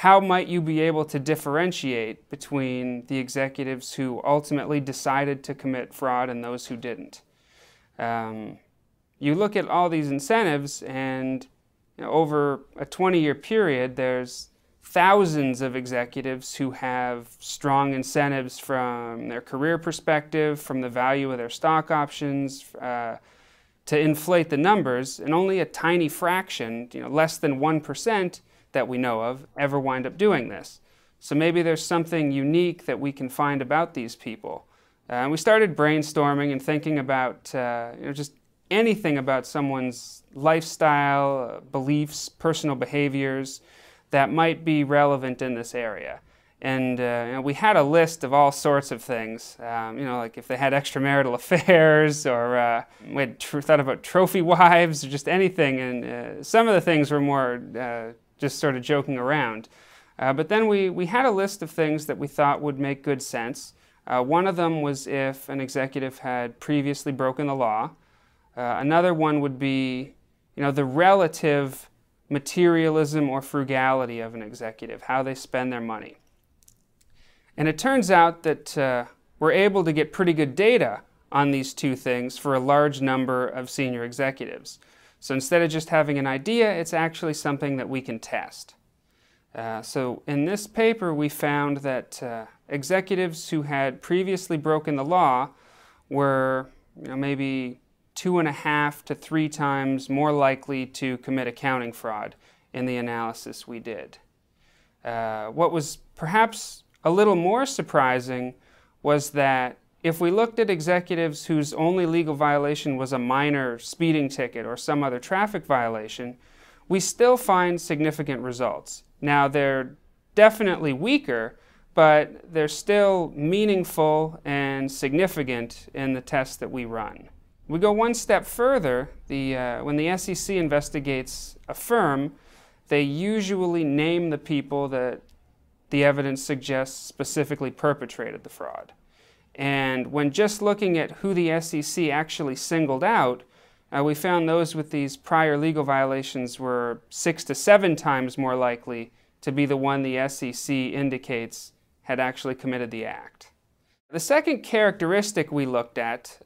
how might you be able to differentiate between the executives who ultimately decided to commit fraud and those who didn't? You look at all these incentives, and over a 20-year period, there's thousands of executives who have strong incentives from their career perspective, from the value of their stock options, to inflate the numbers, and only a tiny fraction, less than 1% that we know of, ever wind up doing this. So maybe there's something unique that we can find about these people. And we started brainstorming and thinking about just anything about someone's lifestyle, beliefs, personal behaviors that might be relevant in this area. And we had a list of all sorts of things, like if they had extramarital affairs, or we had thought about trophy wives, or just anything. And some of the things were more just sort of joking around. But then we had a list of things that we thought would make good sense. One of them was if an executive had previously broken the law. Another one would be, the relative materialism or frugality of an executive, how they spend their money. And it turns out that we're able to get pretty good data on these two things for a large number of senior executives. So instead of just having an idea, it's actually something that we can test. So in this paper, we found that executives who had previously broken the law were maybe 2.5 to 3 times more likely to commit accounting fraud in the analysis we did. What was perhaps a little more surprising was that if we looked at executives whose only legal violation was a minor speeding ticket or some other traffic violation, we still find significant results. Now, they're definitely weaker, but they're still meaningful and significant in the tests that we run. We go one step further. When the SEC investigates a firm, they usually name the people that the evidence suggests specifically perpetrated the fraud. And when just looking at who the SEC actually singled out, we found those with these prior legal violations were 6 to 7 times more likely to be the one the SEC indicates had actually committed the act. The second characteristic we looked at,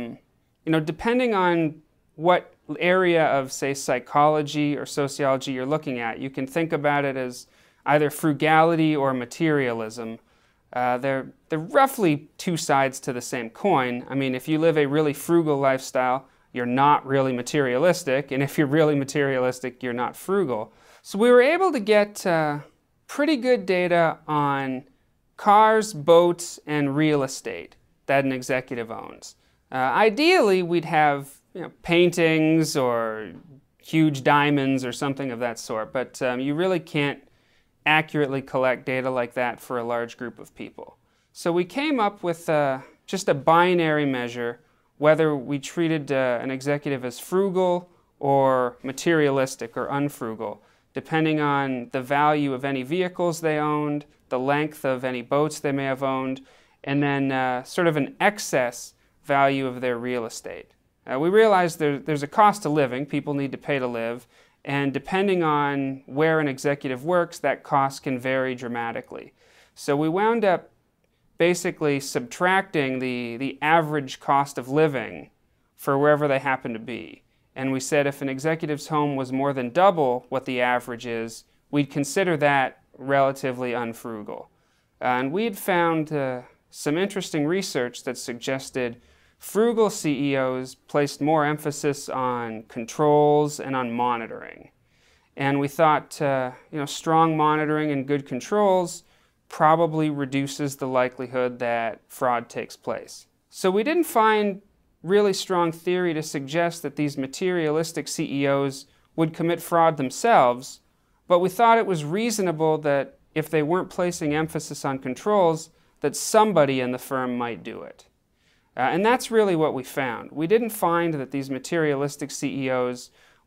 depending on what area of, say, psychology or sociology you're looking at, you can think about it as either frugality or materialism. They're roughly two sides to the same coin. I mean, if you live a really frugal lifestyle, you're not really materialistic, and if you're really materialistic, you're not frugal. So we were able to get pretty good data on cars, boats, and real estate that an executive owns. Ideally, we'd have paintings or huge diamonds or something of that sort, but you really can't accurately collect data like that for a large group of people. So we came up with just a binary measure, whether we treated an executive as frugal or materialistic or unfrugal, depending on the value of any vehicles they owned, the length of any boats they may have owned, and then sort of an excess value of their real estate. We realized there's a cost of living. People need to pay to live. And depending on where an executive works, that cost can vary dramatically. So we wound up basically subtracting the average cost of living for wherever they happen to be. And we said if an executive's home was more than double what the average is, we'd consider that relatively unfrugal. And we had found some interesting research that suggested frugal CEOs placed more emphasis on controls and on monitoring. And we thought, strong monitoring and good controls probably reduces the likelihood that fraud takes place. So we didn't find really strong theory to suggest that these materialistic CEOs would commit fraud themselves, but we thought it was reasonable that if they weren't placing emphasis on controls, that somebody in the firm might do it. And that's really what we found. We didn't find that these materialistic CEOs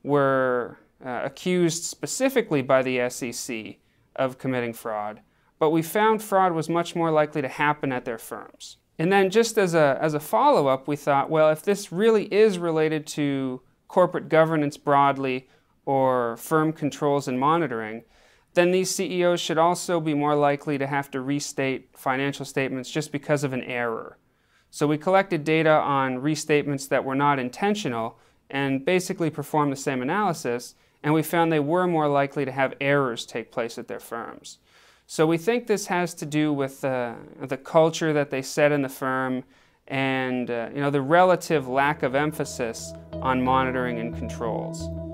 were accused specifically by the SEC of committing fraud, but we found fraud was much more likely to happen at their firms. And then just as a follow-up, we thought, well, if this really is related to corporate governance broadly or firm controls and monitoring, then these CEOs should also be more likely to have to restate financial statements just because of an error. So we collected data on restatements that were not intentional and basically performed the same analysis, and we found they were more likely to have errors take place at their firms. So we think this has to do with the culture that they set in the firm and the relative lack of emphasis on monitoring and controls.